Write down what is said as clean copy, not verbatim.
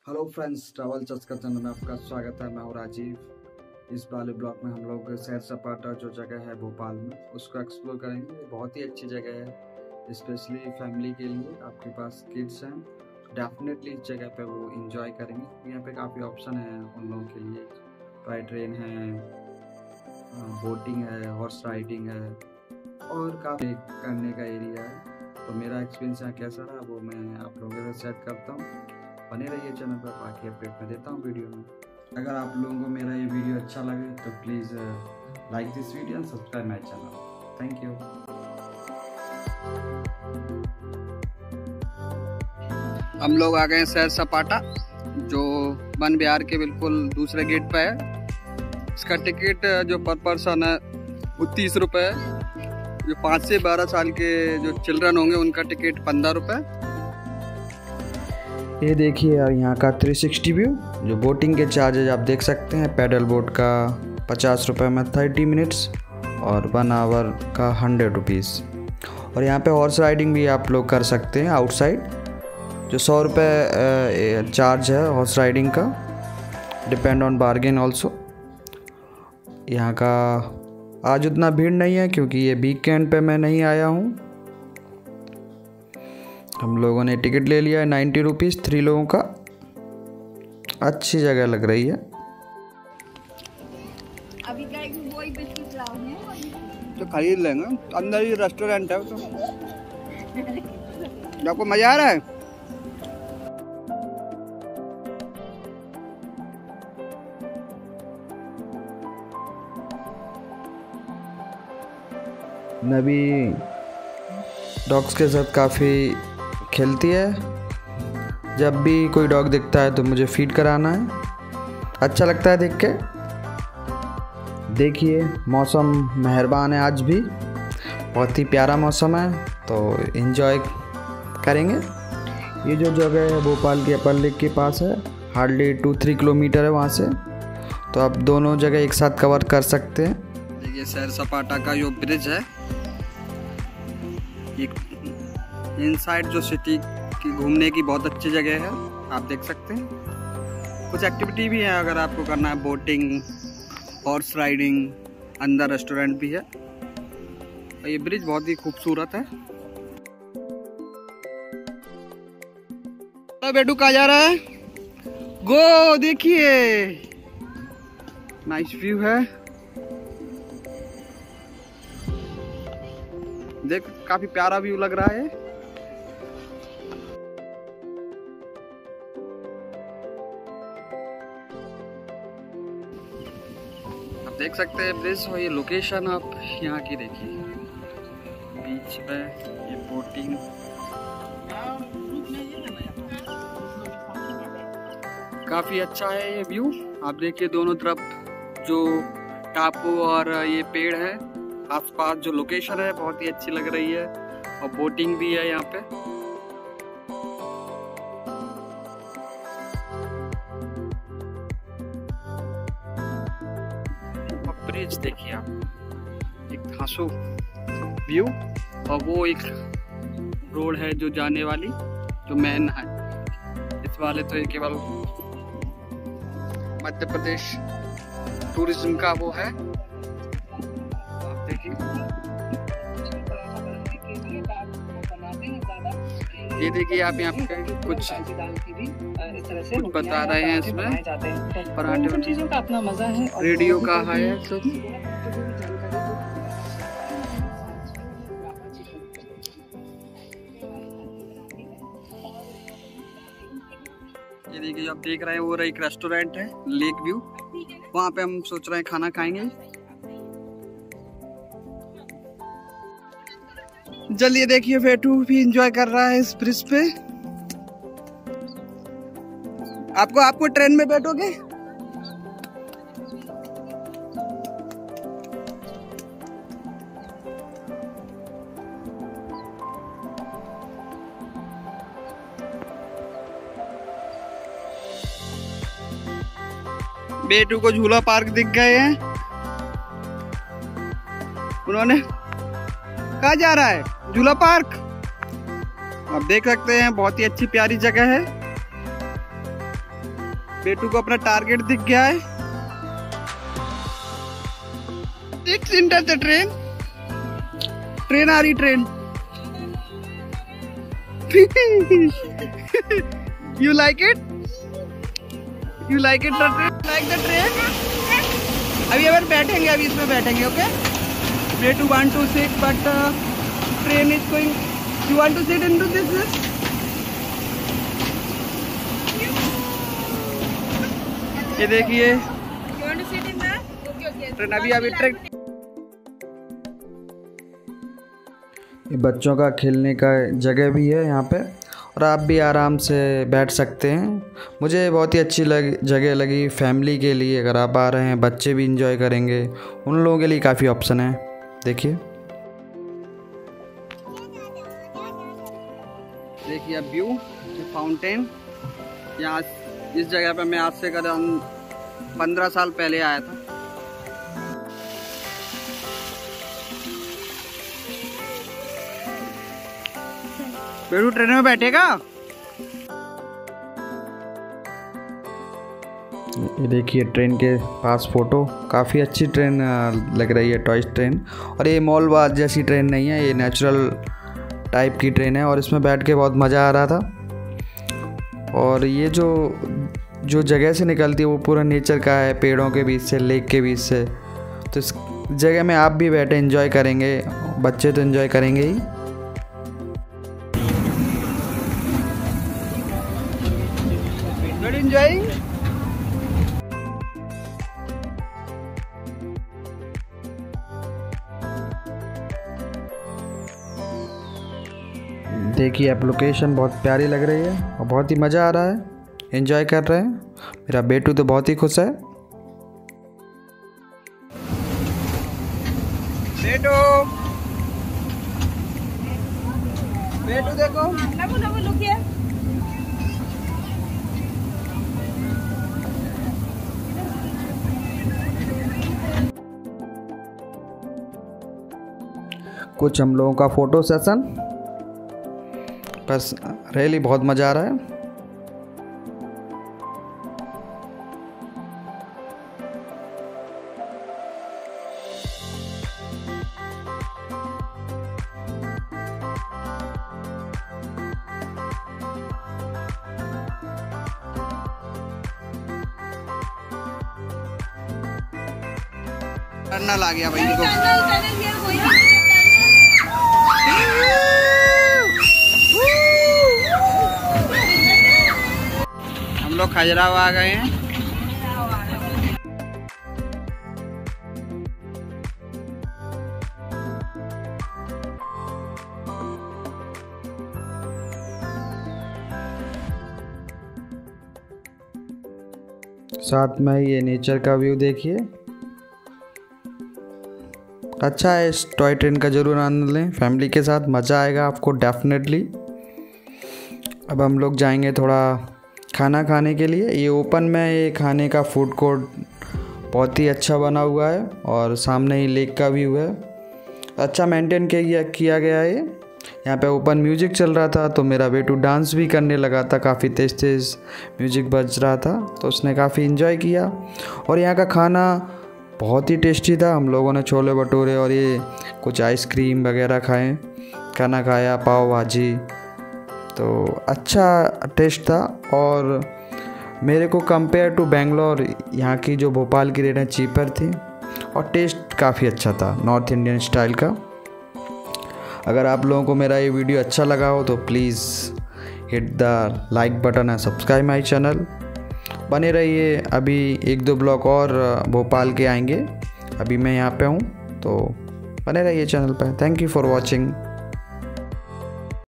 Hello friends, travel Chaska channel में आपका स्वागत है। मैं हूँ राजीव। इस वाले ब्लॉग में हम लोग सैर सपाटा जो जगह है भोपाल में उसको एक्सप्लोर करेंगे। ये बहुत ही अच्छी जगह है, स्पेशली फैमिली के लिए। आपके पास किड्स हैं, डेफिनेटली इस जगह पे वो इंजॉय करेंगे। यहाँ पे काफ़ी ऑप्शन है उन लोगों के लिए। टॉय ट्रेन है, बोटिंग है, हॉर्स राइडिंग है और काफ़ी करने का एरिया है। तो मेरा एक्सपीरियंस यहाँ कैसा रहा वो मैं आप लोगों के साथ शेयर करता हूँ। बने रहिए चैनल पर, बाकी अपडेट मैं देता हूँ वीडियो में। अगर आप लोगों को मेरा ये वीडियो अच्छा लगे तो please like this video and subscribe my channel. Thank you. हम लोग आ गए सैर सपाटा जो वन विहार के बिल्कुल दूसरे गेट पे है। इसका टिकट जो पर पर्सन है वो 30 रुपये है। जो 5 से 12 साल के जो चिल्ड्रन होंगे उनका टिकट 15 रुपये। ये देखिए यार यहाँ का 360 व्यू। जो बोटिंग के चार्जेज आप देख सकते हैं, पैडल बोट का 50 रुपये में 30 मिनट्स और 1 आवर का 100 रुपीज़। और यहाँ पे हॉर्स राइडिंग भी आप लोग कर सकते हैं आउटसाइड, जो 100 रुपये चार्ज है हॉर्स राइडिंग का, डिपेंड ऑन बार्गेन ऑल्सो। यहाँ का आज उतना भीड़ नहीं है क्योंकि ये वीकेंड पे मैं नहीं आया हूँ। हम लोगों ने टिकट ले लिया है 90 रुपीज़ 3 लोगों का। अच्छी जगह लग रही है। अभी क्या है कि वही बिस्किट लाऊंगे तो खरीद लेंगे, अंदर ही रेस्टोरेंट है तो। आपको मजा आ रहा है? नबी डॉग्स के साथ काफ़ी खेलती है। जब भी कोई डॉग दिखता है तो मुझे फीड कराना है। अच्छा लगता है देख के। देखिए मौसम मेहरबान है, आज भी बहुत ही प्यारा मौसम है, तो इन्जॉय करेंगे। ये जो जगह है भोपाल के अपर लेक के पास है, हार्डली 2-3 किलोमीटर है वहाँ से, तो आप दोनों जगह एक साथ कवर कर सकते हैं। देखिए सैर सपाटा का जो ब्रिज है, इनसाइड जो सिटी की घूमने की बहुत अच्छी जगह है, आप देख सकते हैं। कुछ एक्टिविटी भी है अगर आपको करना है, बोटिंग, हॉर्स राइडिंग, अंदर रेस्टोरेंट भी है। और ये ब्रिज बहुत ही खूबसूरत है। तो बेटू कहाँ जा रहा है? गो, देखिए नाइस व्यू है। देख काफी प्यारा व्यू लग रहा है। आप देख सकते हैं ब्रिज और ये लोकेशन आप यहाँ की देखिए, बीच पे ये बोटिंग। काफी अच्छा है ये व्यू। आप देखिए दोनों तरफ जो टापू और ये पेड़ है, आसपास जो लोकेशन है बहुत ही अच्छी लग रही है। और बोटिंग भी है यहाँ पे। ब्रिज देखिए आप, एक धांसू व्यू, और वो एक रोड है जो जाने वाली, जो मेन है। इस वाले तो ये केवल मध्य प्रदेश टूरिज्म का वो है। ये देखिए आप यहाँ पे कुछ बता रहे हैं इसमें, पराठे चीजों का अपना मजा है, रेडियो का है सब। ये देखिए आप देख रहे हैं वो एक रेस्टोरेंट है, लेक व्यू। वहाँ पे हम सोच रहे हैं खाना खाएंगे। चलिए देखिए बेटू भी एंजॉय कर रहा है इस ब्रिज पे। आपको ट्रेन में बैठोगे? बेटू को झूला पार्क दिख गए हैं। उन्होंने कहाँ जा रहा है? झूला पार्क। आप देख सकते हैं बहुत ही अच्छी प्यारी जगह है। बेटू को अपना टारगेट दिख गया है। It's enter the train। Train आ रही, train. You like it? You like it the train? Like the train? अभी अगर बैठेंगे, अभी इसमें बैठेंगे, okay? Betu want to sit, but train is going. You want to sit into this? ये देखिए ट्रेन अभी ट्रेन। ये बच्चों का खेलने का जगह भी है यहाँ पे, और आप भी आराम से बैठ सकते हैं। मुझे बहुत ही अच्छी जगह लगी फैमिली के लिए। अगर आप आ रहे हैं, बच्चे भी इंजॉय करेंगे, उन लोगों के लिए काफ़ी ऑप्शन है। देखिए अब व्यू फाउंटेन। यहाँ इस जगह पे मैं आज से करीब 15 साल पहले आया था। बेटू ट्रेन में बैठेगा। ये देखिए ट्रेन के पास फोटो, काफ़ी अच्छी ट्रेन लग रही है, टॉय ट्रेन। और ये मॉल बार जैसी ट्रेन नहीं है, ये नेचुरल टाइप की ट्रेन है, और इसमें बैठ के बहुत मज़ा आ रहा था। और ये जो जगह से निकलती है वो पूरा नेचर का है, पेड़ों के बीच से, लेक के बीच से। तो इस जगह में आप भी बैठे एंजॉय करेंगे, बच्चे तो एंजॉय करेंगे ही। Not enjoying? देखिए अब लोकेशन बहुत प्यारी लग रही है और बहुत ही मज़ा आ रहा है, एंजॉय कर रहे हैं। मेरा बेटू तो बहुत ही खुश है। बेटू बेटू देखो, कुछ हम लोगों का फ़ोटो सेशन, बस रियली बहुत मज़ा आ रहा है। टनल आ गया भाई इनको। हम लोग खजुराहो आ गए हैं। साथ में ये नेचर का व्यू देखिए, अच्छा है। इस टॉय ट्रेन का ज़रूर आनंद लें, फैमिली के साथ मज़ा आएगा आपको डेफिनेटली। अब हम लोग जाएंगे थोड़ा खाना खाने के लिए। ये ओपन में ये खाने का फूड कोर्ट बहुत ही अच्छा बना हुआ है, और सामने ही लेक का व्यू है, अच्छा मेंटेन किया गया है। यहाँ पे ओपन म्यूजिक चल रहा था, तो मेरा बेटू डांस भी करने लगा था, काफ़ी तेज़ तेज़ म्यूजिक बज रहा था, तो उसने काफ़ी इन्जॉय किया। और यहाँ का खाना बहुत ही टेस्टी था। हम लोगों ने छोले भटूरे और ये कुछ आइसक्रीम वगैरह खाना खाया, पाव भाजी, तो अच्छा टेस्ट था। और मेरे को कंपेयर टू बेंगलोर, यहाँ की जो भोपाल की रेट है चीपर थी, और टेस्ट काफ़ी अच्छा था, नॉर्थ इंडियन स्टाइल का। अगर आप लोगों को मेरा ये वीडियो अच्छा लगा हो तो please hit the like button and subscribe my channel. बने रहिए, अभी 1-2 ब्लॉग और भोपाल के आएंगे। अभी मैं यहाँ पे हूँ, तो बने रहिए चैनल पर। Thank you for watching.